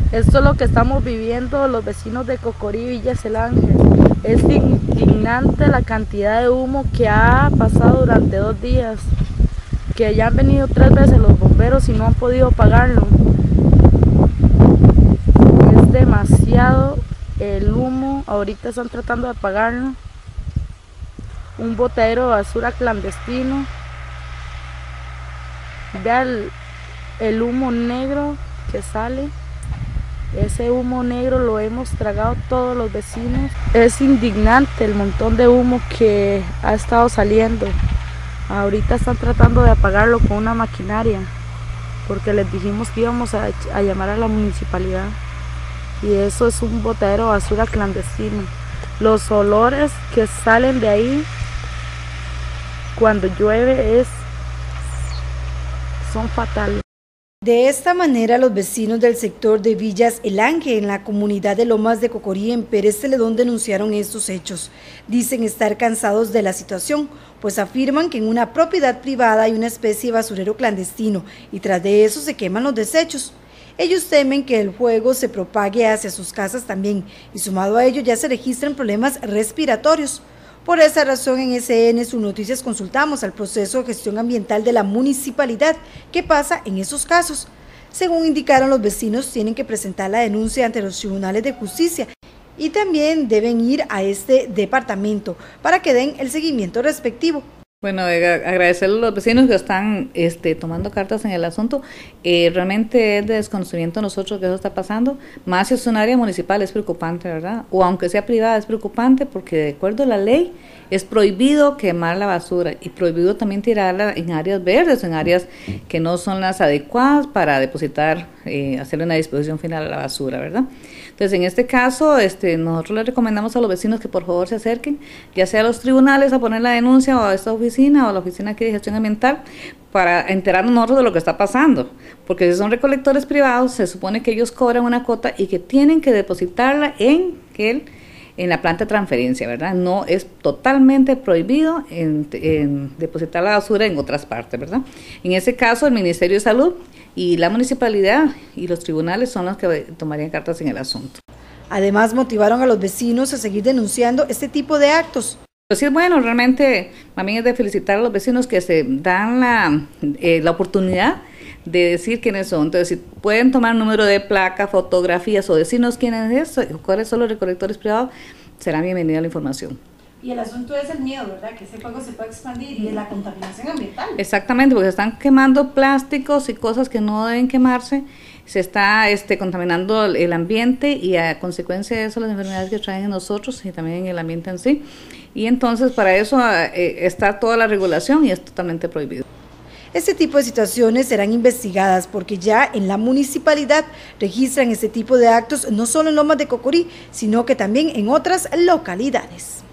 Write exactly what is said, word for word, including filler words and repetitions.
Esto es lo que estamos viviendo los vecinos de Cocorí y Villas El Ángel. Es indignante la cantidad de humo que ha pasado durante dos días, que ya han venido tres veces los bomberos y no han podido apagarlo. Es demasiado el humo, ahorita están tratando de apagarlo. Un botadero de basura clandestino. Vea el, el humo negro que sale. Ese humo negro lo hemos tragado todos los vecinos. Es indignante el montón de humo que ha estado saliendo. Ahorita están tratando de apagarlo con una maquinaria, porque les dijimos que íbamos a, a llamar a la municipalidad. Y eso es un botadero de basura clandestino. Los olores que salen de ahí cuando llueve es, son fatales. De esta manera, los vecinos del sector de Villas El Ángel, en la comunidad de Lomas de Cocorí, en Pérez Celedón, denunciaron estos hechos. Dicen estar cansados de la situación, pues afirman que en una propiedad privada hay una especie de basurero clandestino y tras de eso se queman los desechos. Ellos temen que el fuego se propague hacia sus casas también y sumado a ello ya se registran problemas respiratorios. Por esa razón, en S N Sus Noticias consultamos al proceso de gestión ambiental de la municipalidad. ¿Qué pasa en esos casos? Según indicaron, los vecinos tienen que presentar la denuncia ante los tribunales de justicia y también deben ir a este departamento para que den el seguimiento respectivo. Bueno, agradecerle a los vecinos que están este, tomando cartas en el asunto. Eh, realmente es de desconocimiento de nosotros que eso está pasando, más si es un área municipal es preocupante, ¿verdad? O aunque sea privada es preocupante porque de acuerdo a la ley es prohibido quemar la basura y prohibido también tirarla en áreas verdes, en áreas que no son las adecuadas para depositar, eh, hacer una disposición final a la basura, ¿verdad? Entonces, en este caso, este, nosotros les recomendamos a los vecinos que por favor se acerquen, ya sea a los tribunales a poner la denuncia o a esta oficina o a la oficina aquí de gestión ambiental para enterarnos nosotros de lo que está pasando, porque si son recolectores privados, se supone que ellos cobran una cuota y que tienen que depositarla en el en la planta de transferencia, ¿verdad? No es totalmente prohibido en, en depositar la basura en otras partes, ¿verdad? En ese caso, el Ministerio de Salud y la municipalidad y los tribunales son los que tomarían cartas en el asunto. Además, motivaron a los vecinos a seguir denunciando este tipo de actos. Pues sí, bueno, realmente también es de felicitar a los vecinos que se dan la, eh, la oportunidad de decir quiénes son. Entonces, si pueden tomar número de placa, fotografías o decirnos quiénes es, cuáles son los recolectores privados, será bienvenida la información. Y el asunto es el miedo, ¿verdad? Que ese fuego se puede expandir y es la contaminación ambiental. Exactamente, porque se están quemando plásticos y cosas que no deben quemarse, se está este, contaminando el ambiente y a consecuencia de eso las enfermedades que traen en nosotros y también en el ambiente en sí. Y entonces para eso eh, está toda la regulación y es totalmente prohibido. Este tipo de situaciones serán investigadas porque ya en la municipalidad registran este tipo de actos no solo en Lomas de Cocorí, sino que también en otras localidades.